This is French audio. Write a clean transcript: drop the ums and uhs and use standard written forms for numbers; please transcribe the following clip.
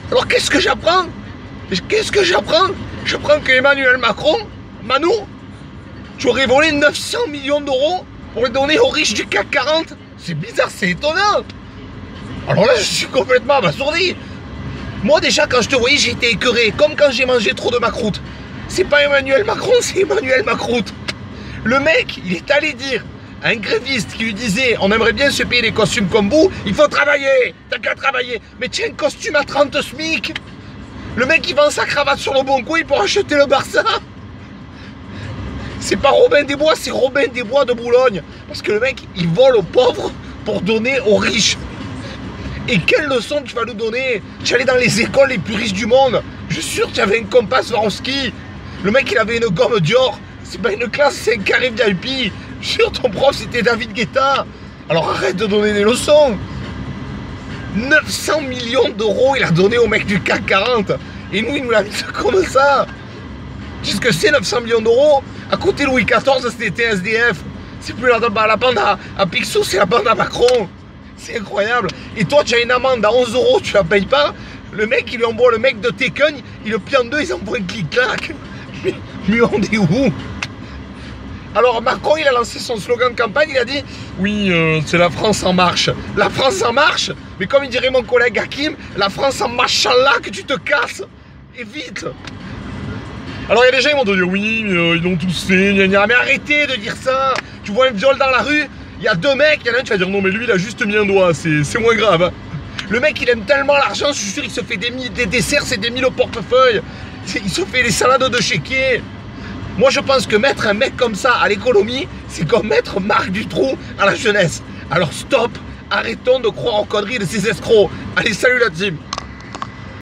Alors qu'est-ce que j'apprends? Qu'est-ce que j'apprends? J'apprends que Emmanuel Macron, Manu, tu aurais volé 900 millions d'euros pour les donner aux riches du CAC 40. C'est bizarre, c'est étonnant. Alors là, je suis complètement abasourdi. Moi déjà, quand je te voyais, j'ai été écœuré, comme quand j'ai mangé trop de macroute. C'est pas Emmanuel Macron, c'est Emmanuel Macroute. Le mec, il est allé dire à un gréviste qui lui disait « On aimerait bien se payer des costumes comme vous, il faut travailler, t'as qu'à travailler. » Mais tiens, un costume à 30 SMIC. Le mec, il vend sa cravate sur le bon coin pour acheter le Barça. C'est pas Robin des Bois, c'est Robin des Bois de Boulogne. Parce que le mec, il vole aux pauvres pour donner aux riches. Et quelle leçon tu vas nous donner? Tu allais dans les écoles les plus riches du monde. Je suis sûr que tu avais un compas Swarovski. Le mec, il avait une gomme Dior. C'est pas une classe, c'est un carré VIP. Je suis sûr ton prof, c'était David Guetta. Alors arrête de donner des leçons. 900 millions d'euros, il a donné au mec du CAC 40. Et nous, il nous l'a mis comme ça. Tu sais ce que c'est 900 millions d'euros? À côté Louis XIV, c'était SDF. C'est plus la bande à Picsou, c'est la bande à Macron. C'est incroyable. Et toi, tu as une amende à 11 euros, tu la payes pas. Le mec, il lui envoie le mec de Tekken, il le plie en deux, ils envoient un clic-clac. Mais on est où? Alors Macron, il a lancé son slogan de campagne, il a dit « Oui, c'est la France en marche. » La France en marche? Mais comme il dirait mon collègue Hakim, la France en machallah que tu te casses. Et vite. Alors il y a des gens qui vont te dire « Oui, ils l'ont tous fait, gna gna. » Mais arrêtez de dire ça. Tu vois un viol dans la rue, il y a deux mecs, il y en a un, tu vas dire « Non, mais lui, il a juste mis un doigt, c'est moins grave. Hein. » Le mec, il aime tellement l'argent, je suis sûr qu'il se fait des desserts, c'est des 1000 au portefeuille. Il se fait des salades de chéquier. Moi, je pense que mettre un mec comme ça à l'économie, c'est comme mettre Marc Dutroux à la jeunesse. Alors stop, arrêtons de croire aux conneries de ces escrocs. Allez, salut la team.